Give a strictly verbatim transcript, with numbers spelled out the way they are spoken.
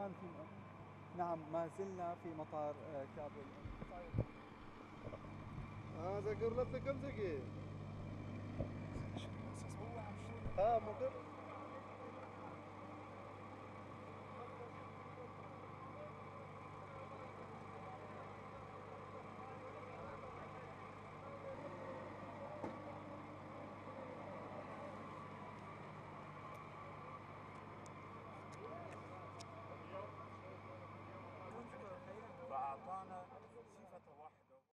الآن في نعم ما زلنا في مطار كابول. اه ذكر لك كم زكي؟ اه ممكن. فأعطانا